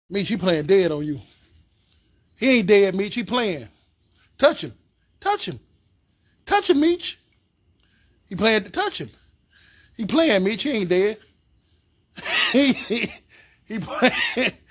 Meech, he playing dead on you. He ain't dead, Meech. He playing. Touch him. Touch him. Touch him, Meech. He playing to touch him. He playing, Meech. He ain't dead. he playing.